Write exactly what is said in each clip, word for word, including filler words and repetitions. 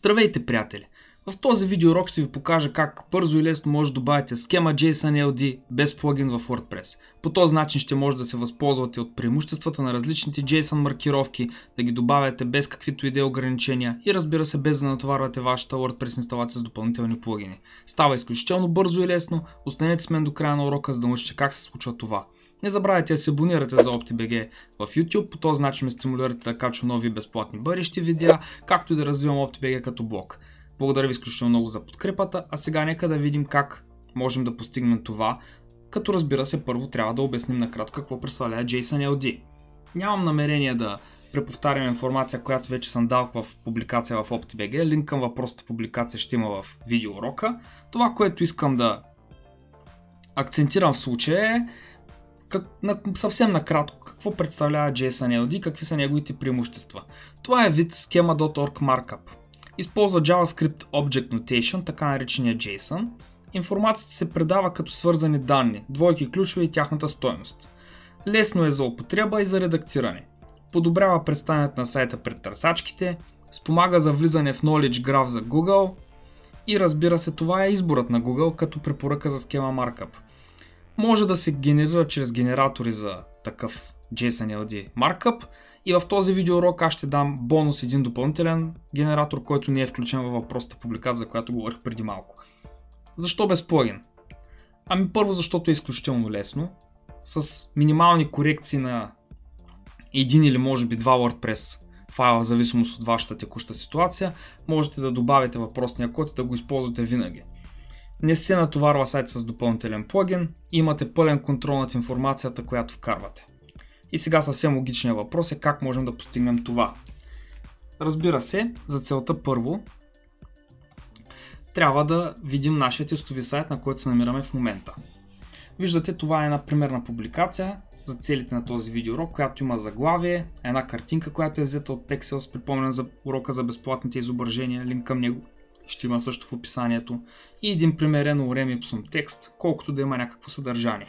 Здравейте, приятели! В този видеоурок ще ви покажа как бързо и лесно може да добавите схема JSON ел ди без плагин в WordPress. По този начин ще може да се възползвате от преимуществата на различните JSON маркировки, да ги добавяте без каквито и да е ограничения и разбира се без да натоварвате вашата WordPress инсталация с допълнителни плагини. Става изключително бързо и лесно, останете с мен до края на урока, за да научите как се случва това. Не забравяйте да се абонирате за OptiBG в YouTube, по този начин ме стимулирате да качвам нови безплатни бъдещи видеа, както и да развивам OptiBG като блог. Благодаря ви изключително много за подкрепата, а сега нека да видим как можем да постигнем това, като разбира се първо трябва да обясним накратко какво представлява JSON ел ди. Нямам намерение да преповтарям информация, която вече съм дал в публикация в OptiBG, линк към въпросната публикация ще има в видеоурока. Това, което искам да акцентирам в случая е Как, на, съвсем накратко, какво представлява JSON ел ди, какви са неговите преимущества. Това е вид schema.org markup. Използва JavaScript Object Notation, така наречения JSON. Информацията се предава като свързани данни, двойки ключове и тяхната стойност. Лесно е за употреба и за редактиране. Подобрява представянето на сайта пред търсачките, спомага за влизане в Knowledge Graph за Google и разбира се това е изборът на Google като препоръка за схема markup. Може да се генерира чрез генератори за такъв JSON ел ди markup и в този видеоурок аз ще дам бонус един допълнителен генератор, който не е включен във въпросната публикация, за която говорих преди малко. Защо без плагин? Ами първо защото е изключително лесно, с минимални корекции на един или може би два WordPress файла в зависимост от вашата текуща ситуация, можете да добавите въпросния код и да го използвате винаги. Не се натоварва сайт с допълнителен плагин, имате пълен контрол над информацията, която вкарвате. И сега съвсем логичният въпрос е как можем да постигнем това. Разбира се, за целта първо трябва да видим нашия тестови сайт, на който се намираме в момента. Виждате, това е една примерна публикация за целите на този видеоурок, която има заглавие, една картинка, която е взета от Pexels, припомнен за урока за безплатните изображения, линк към него ще има също в описанието, и един примерен lorem ipsum текст, колкото да има някакво съдържание.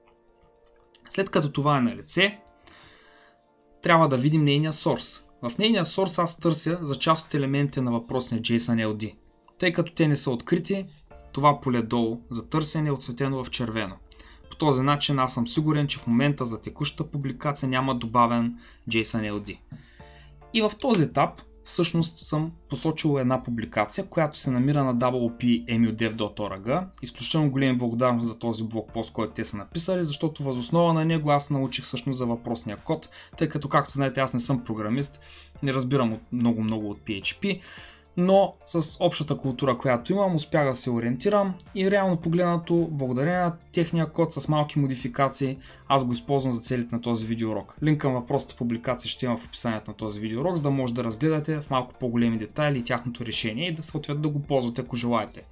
След като това е на лице, трябва да видим нейния source. В нейния source аз търся за част от елементите на въпросния JSON ел ди. Тъй като те не са открити, това поле долу за търсене е отсветено в червено. По този начин аз съм сигурен, че в момента за текущата публикация няма добавен JSON ел ди. И в този етап всъщност съм посочил една публикация, която се намира на дабъл ю пи ем ю дев точка орг. Изключително големи благодарности за този блогпост, който те са написали, защото въз основа на него аз научих всъщност за въпросния код, тъй като както знаете аз не съм програмист, не разбирам много-много от пи ейч пи, но с общата култура, която имам, успях да се ориентирам и реално погледнато, благодарение на техния код с малки модификации, аз го използвам за целите на този видеоурок. Линк към въпросната публикация ще има в описанието на този видеоурок, за да може да разгледате в малко по-големи детайли тяхното решение и да съответно да го ползвате, ако желаете.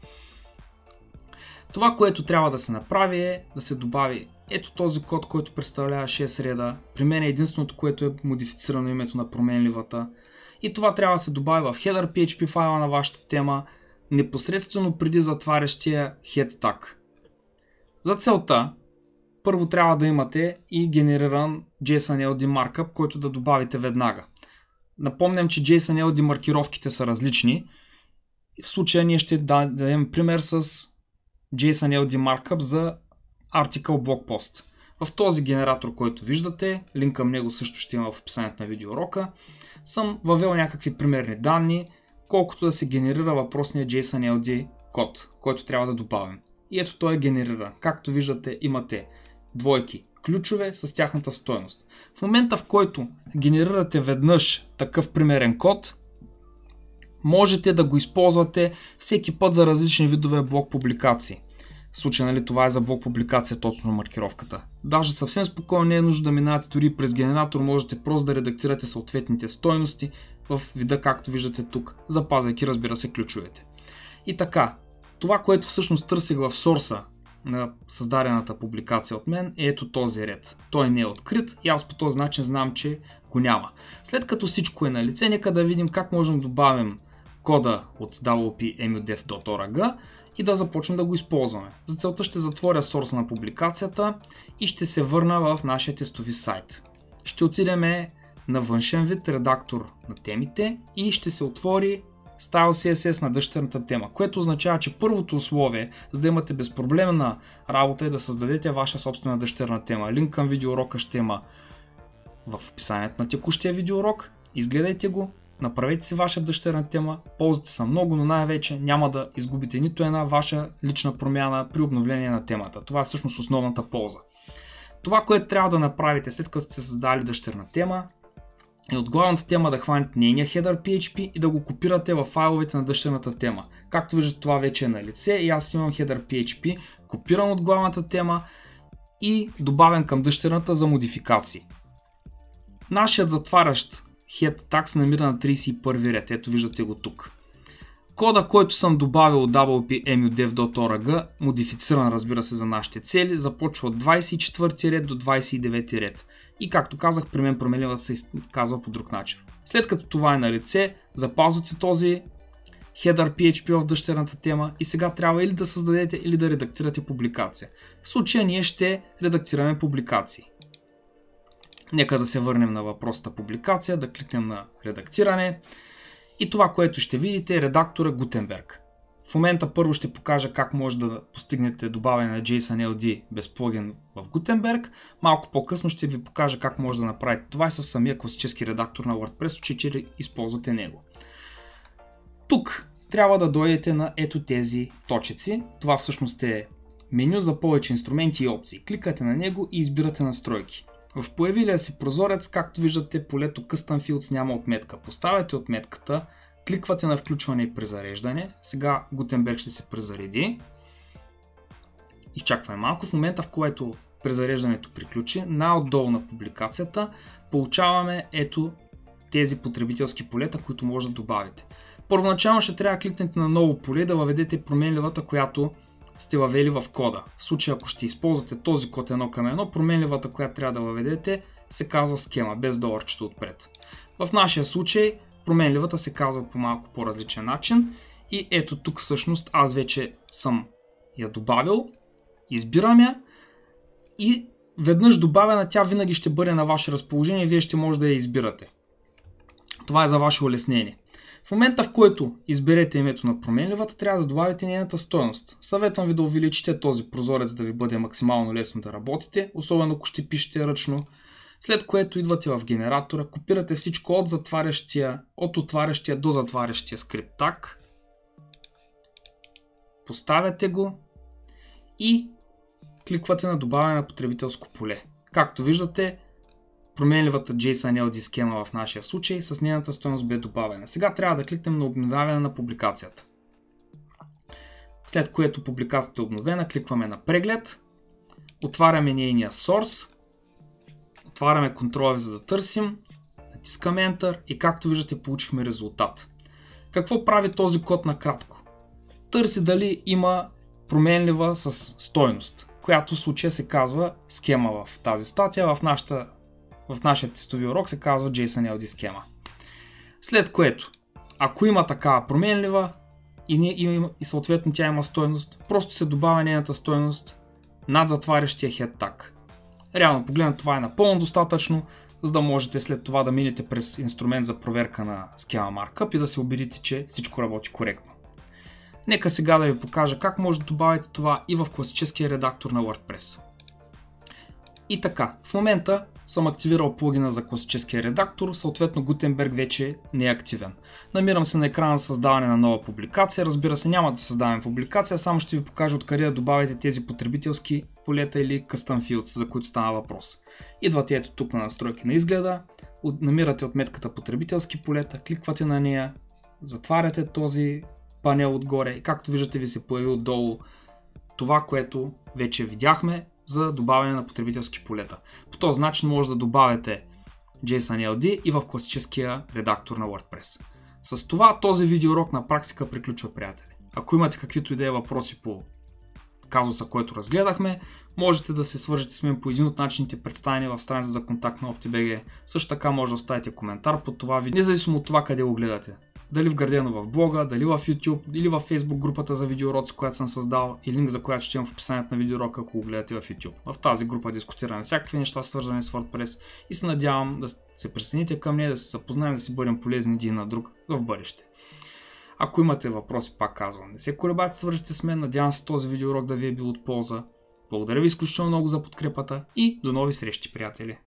Това, което трябва да се направи е да се добави ето този код, който представлява шест реда. При мен е единственото, което е модифицирано името на променливата. И това трябва да се добави в header пи ейч пи файла на вашата тема, непосредствено преди затварящия head tag. За целта, първо трябва да имате и генериран JSON ел ди markup, който да добавите веднага. Напомням, че JSON ел ди маркировките са различни. В случая ние ще дадем пример с JSON ел ди markup за article blog post. В този генератор, който виждате, линк към него също ще има в описанието на видеоурока, съм въвел някакви примерни данни, колкото да се генерира въпросния JSON ел ди код, който трябва да добавим. И ето той е генериран. Както виждате, имате двойки ключове с тяхната стойност. В момента, в който генерирате веднъж такъв примерен код, можете да го използвате всеки път за различни видове блог публикации. В случай, нали, това е за блог публикация точно на маркировката. Даже съвсем спокойно не е нужно да минавате дори през генератор, можете просто да редактирате съответните стойности в вида, както виждате тук, запазвайки, разбира се, ключовете. И така, това, което всъщност търсих в сорса на създадената публикация от мен е ето този ред. Той не е открит и аз по този начин знам, че го няма. След като всичко е на лице, нека да видим как можем да добавим кода от дабъл ю пи ем ю дев точка орг и да започнем да го използваме. За целта ще затворя сорса на публикацията и ще се върна в нашия тестови сайт. Ще отидем на външен вид, редактор на темите, и ще се отвори Style си ес ес на дъщерната тема, което означава, че първото условие, за да имате безпроблемна работа, е да създадете ваша собствена дъщерна тема. Линк към видеоурока ще има в описанието на текущия видеоурок. Изгледайте го, направете си ваша дъщерна тема, ползите са много, но най-вече няма да изгубите нито една ваша лична промяна при обновление на темата. Това е всъщност основната полза. Това, което трябва да направите след като сте създали дъщерна тема, е от главната тема да хванете нейния header пи ейч пи и да го копирате в файловете на дъщерната тема. Както виждате, това вече е на лице и аз имам header пи ейч пи, копиран от главната тема и добавен към дъщерната за модификации. Нашият затварящ head tag се намира на тридесет и първи ред, ето виждате го тук. Кода, който съм добавил от дабъл ю пи ем ю дев точка о ар джи, модифициран разбира се за нашите цели, започва от двадесет и четвърти ред до двадесет и девети ред. И както казах, при мен променливата се казва по друг начин. След като това е на лице, запазвате този header пи ейч пи в дъщерната тема и сега трябва или да създадете, или да редактирате публикация. В случая ние ще редактираме публикации. Нека да се върнем на въпросната публикация, да кликнем на редактиране. И това, което ще видите, е редактора Gutenberg. В момента първо ще покажа как може да постигнете добавяне на JSON ел ди без плагин в Gutenberg. Малко по-късно ще ви покажа как може да направите това и с самия класически редактор на WordPress, че използвате него. Тук трябва да дойдете на ето тези точици. Това всъщност е меню за повече инструменти и опции. Кликате на него и избирате настройки. В появилия си прозорец, както виждате, полето Custom Fields няма отметка. Поставяте отметката, кликвате на включване и презареждане. Сега Gutenberg ще се презареди. Изчакваме малко. В момента, в който презареждането приключи, най-отдолу на публикацията получаваме ето тези потребителски полета, които може да добавите. Първоначално ще трябва да кликнете на ново поле, да въведете променливата, която сте въвели в кода. В случай, ако ще използвате този код едно към едно, променливата, която трябва да въведете, се казва схема, без доларчето отпред. В нашия случай променливата се казва по малко по-различен начин и ето тук всъщност аз вече съм я добавил, избирам я и веднъж добавена тя винаги ще бъде на ваше разположение, вие ще може да я избирате. Това е за ваше улеснение. В момента, в който изберете името на променливата, трябва да добавите нейната стойност. Съветвам ви да увеличите този прозорец, да ви бъде максимално лесно да работите, особено ако ще пишете ръчно. След което идвате в генератора, копирате всичко от, затварящия, от отварящия до затварящия скрипт таг. Поставяте го и кликвате на добавяне на потребителско поле. Както виждате, променливата JSON ел ди схема в нашия случай с нейната стойност бе добавена. Сега трябва да кликнем на обновяване на публикацията. След което публикацията е обновена, кликваме на преглед, отваряме нейния source, отваряме контрола за да търсим, натискаме Enter и както виждате получихме резултат. Какво прави този код накратко? Търси дали има променлива с стойност, която в случая се казва схема в тази статия, в нашата В нашия тестови урок се казва JSON ел ди схема. След което, ако има такава променлива и, не, и, и съответно тя има стойност, просто се добавя нейната стойност над затварящия head tag. Реално погледнато това е напълно достатъчно, за да можете след това да минете през инструмент за проверка на схема Markup и да се убедите, че всичко работи коректно. Нека сега да ви покажа как може да добавите това и в класическия редактор на WordPress. И така, в момента съм активирал плагина за класическия редактор, съответно Gutenberg вече не е активен. Намирам се на екрана за създаване на нова публикация, разбира се няма да създаваме публикация, само ще ви покажа откъде да добавите тези потребителски полета или Custom Fields, за които стана въпрос. Идвате ето тук на настройки на изгледа, намирате отметката потребителски полета, кликвате на нея, затваряте този панел отгоре и както виждате ви се появи отдолу това, което вече видяхме за добавяне на потребителски полета. По този начин може да добавяте JSON ел ди и в класическия редактор на WordPress. С това този видеоурок на практика приключва, приятели. Ако имате каквито идеи въпроси по казуса, който разгледахме, можете да се свържете с мен по един от начините, представени в страница за контакт на OptiBG. Също така може да оставите коментар под това видео, независимо от това къде го гледате. Дали вградено в блога, дали в YouTube, или в Facebook групата за видеоуроци, която съм създал и линк за която ще имам в описанието на видеоурока, ако го гледате в YouTube. В тази група дискутираме всякакви неща, свързани с WordPress и се надявам да се присъедините към нея, да се запознаем, да си бъдем полезни един на друг в бъдеще. Ако имате въпроси, пак казвам, не се колебайте, свържете с мен. Надявам се този видеоурок да ви е бил от полза. Благодаря ви изключително много за подкрепата и до нови срещи, приятели!